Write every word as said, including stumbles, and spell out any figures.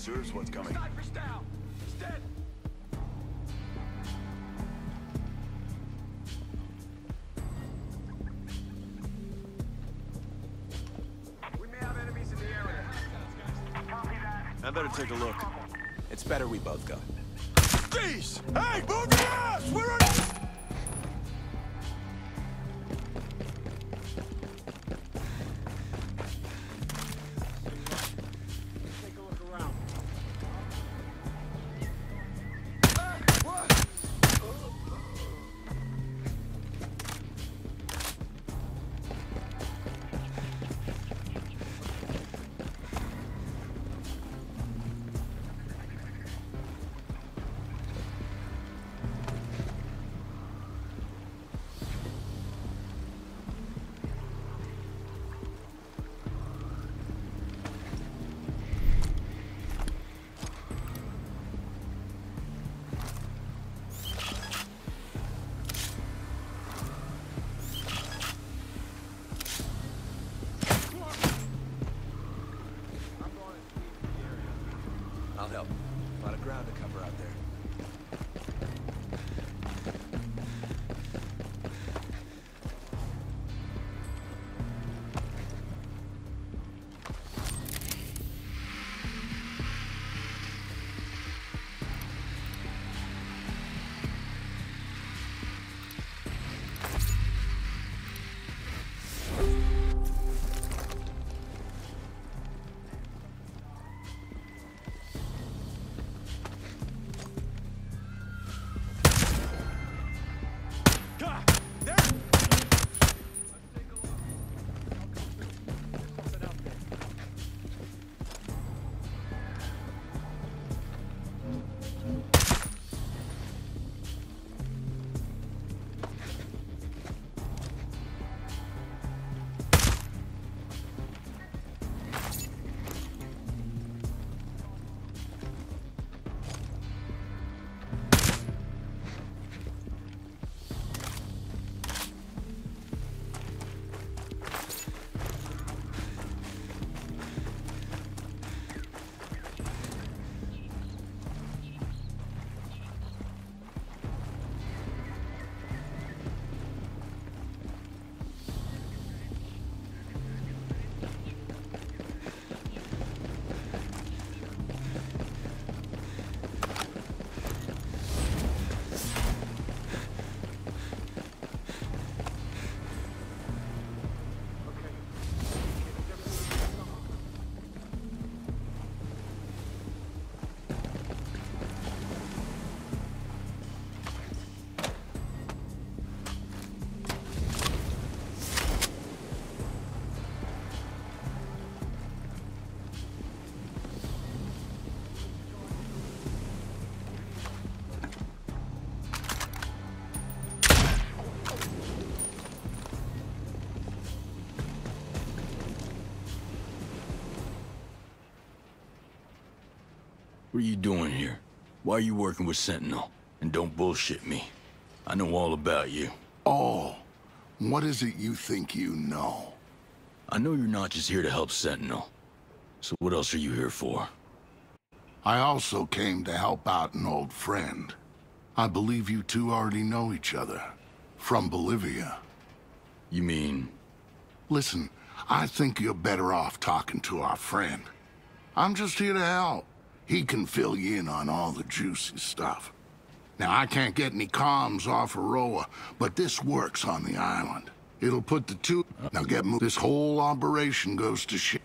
deserves what's coming. Sniper's down! He's dead! We may have enemies in the area. Copy that. I better take a look. It's better we both go. Jeez! Hey, move your ass! Where are you? Take a look around. I'll help. A lot of ground to cover out there. What are you doing here? Why are you working with Sentinel? And don't bullshit me. I know all about you. Oh, what is it you think you know? I know you're not just here to help Sentinel. So what else are you here for? I also came to help out an old friend. I believe you two already know each other. From Bolivia. You mean... Listen, I think you're better off talking to our friend. I'm just here to help. He can fill you in on all the juicy stuff. Now, I can't get any comms off Aroa, but this works on the island. It'll put the two... Now get moved. This whole operation goes to shit.